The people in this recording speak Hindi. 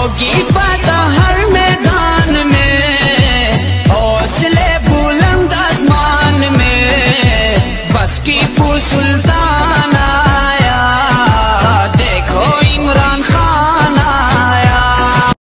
होगी फतह हर मैदान में, हौसले बुलंद आसमान में, बस टीपू सुल्तान